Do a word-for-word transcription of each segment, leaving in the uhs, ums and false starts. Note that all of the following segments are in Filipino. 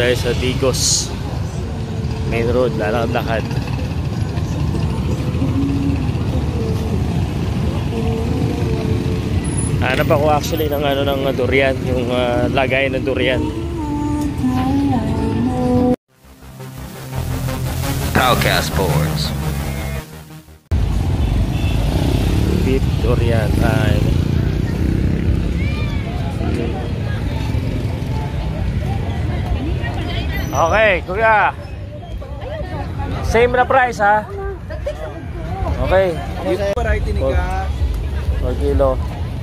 tayo sa Digos main road, lalakad-lakad. Hanap ako actually ng ano ng durian, yung uh, lagay ng durian. Powcast Sports. Beef durian. Ay. Okay, kuya. Same na price ha. Okay. Variety ni ka. four kilo.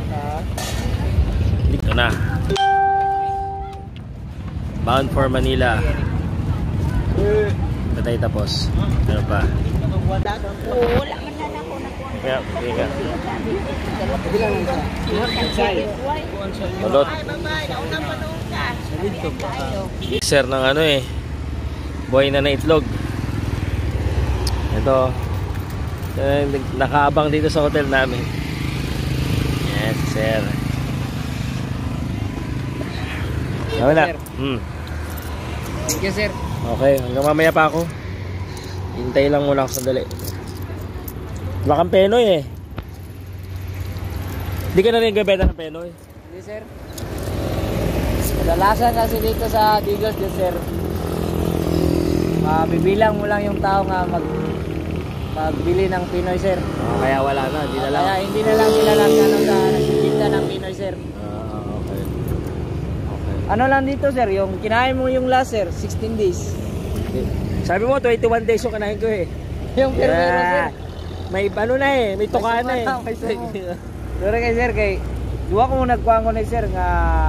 Dito na. Bound for Manila. Patay tapos. Ano pa? Wala man na ako na ko. Kaya, kaya. Balot. Mixer ng ano eh. Buhay na na itlog. Ito. Nakaabang dito sa hotel namin. Yes, sir. Wala. Hmm. Thank you, sir. Okay, hanggang mamaya pa ako. Hintay lang muna ako sandali. Wala kang Penoy eh. Hindi ka na rin gabeta ng Penoy? Hindi, sir. Kadalasan kasi dito sa Digos, din, sir. Mabibilang mo lang yung tao nga mag magbili ng Pinoy, sir. Oh, kaya wala na, hindi na lang. Kaya hindi na lang sila lang ano, sa nagtitinda ng Pinoy, sir. Ah, okay. Okay. Ano lang dito, sir, yung kinain mo yung last, sir, sixteen days. Sabi mo, twenty-one days yung kanahin ko eh. Yung permero, Yeah. sir. May ano na eh, may tuka na eh. May sumo. Pero kay sir, kay duwa ko nagkuhan ko na sir nga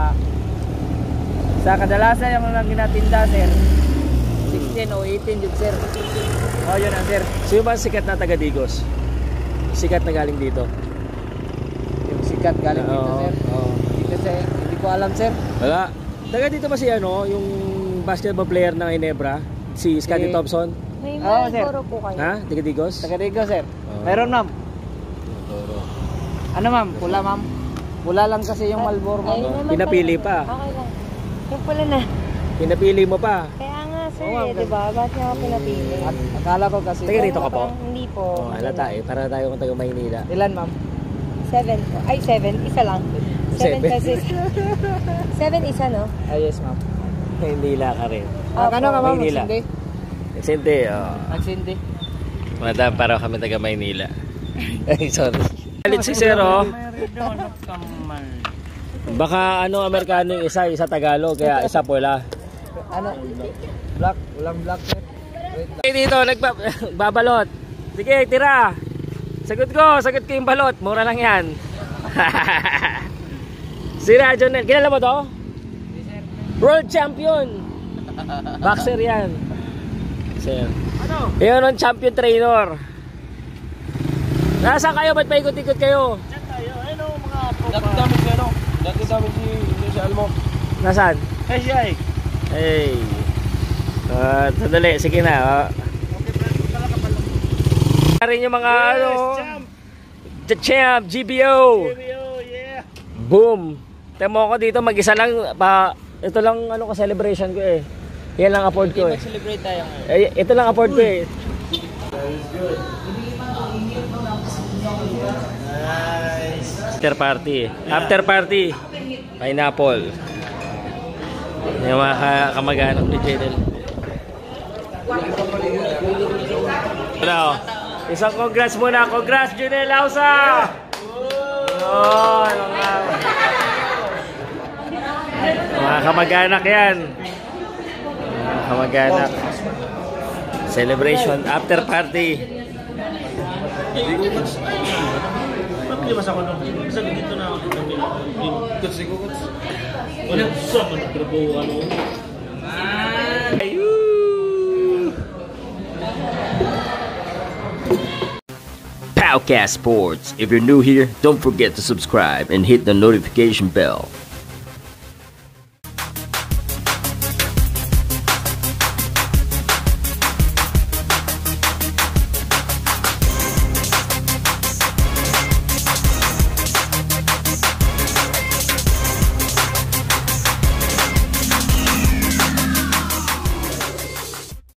sa kadalasan yung lang ginatinda, sir, sixteen o eighteen yun, sir. O yun ang sir. Sino ba sikat na taga Digos? Sikat na galing dito? Yung sikat galing dito, Oo, sir. oo. Dito, sir. Hindi ko alam, sir. Wala. Taga dito ba si ano, yung basketball player ng Ginebra? Si Scottie Si- Thompson? May Oo, sir. Malboro po kayo. Ha? Taga Digos? Taga Digos, sir. Oo. Meron, ma'am. Toro. Ano, ma'am? Pula, ma'am. Pula lang kasi yung Malboro, ma'am. Ay, naman Pinapili pala. pa. Okay lang. Yung pala na. Pinapili mo pa. Kaya nga sir, Oo, eh, di ba? Ba't niya ako pinapili? At akala ko kasi Taga rito ka po? Hindi po. Oh, halata eh. Para tayo kung taga Maynila. ilan, ma'am? Seven po. Ay, seven. Isa lang. Seven Seven. pesos. Seven isa, no? Ah, yes, ma'am. Maynila ka rin. Ah, ano ka, ma'am? Maynila. Magsindi? Sinte, oh. Magsindi? Madam, para kami taga Maynila. Ay, sorry. Galit si Sir, oh. Baka ano, Amerikano yung isa, isa Tagalog, kaya isa pula. Ano? Black? Walang black, sir. Wait lang. Okay, dito, nagbabalot. Sige, tira. Sagot ko, sagot ko yung balot. Mura lang yan. Sira, Jenel. Kilala mo to? World champion. Boxer yan. Sir. Ano? Yun ang champion trainer. Nasaan kayo? Ba't paikot-ikot kayo? Diyan tayo. Ano mga tropa? Dati namin si ano? Dati namin si, si Almo. Nasaan? Ay, siya eh. Hey. Uh, sandali, sige na. Uh. Okay, pero talaga pala. Rin yung mga Yes, ano. champ. The champ, G B O. G B O, yeah. Boom. Temo ko dito, mag-isa lang. Pa, ito lang ano ko celebration ko eh. Yan lang afford ko eh. Mag-celebrate tayo ngayon. Eh, ito lang afford ko eh. After party. After party. Pineapple. Yung mga ka- kamaganak ni Jenel. Ano? Isang congrats muna. Congrats, Jenel Lausa! Yun, mga, mga kamaganak yan. Mga kamaganak. Celebration after party. Hindi ba sa ko nung isa dito na ako dito ng coach ko coach. Wala sa man trabaho ano. Ayun. Powcast Sports. If you're new here, don't forget to subscribe and hit the notification bell.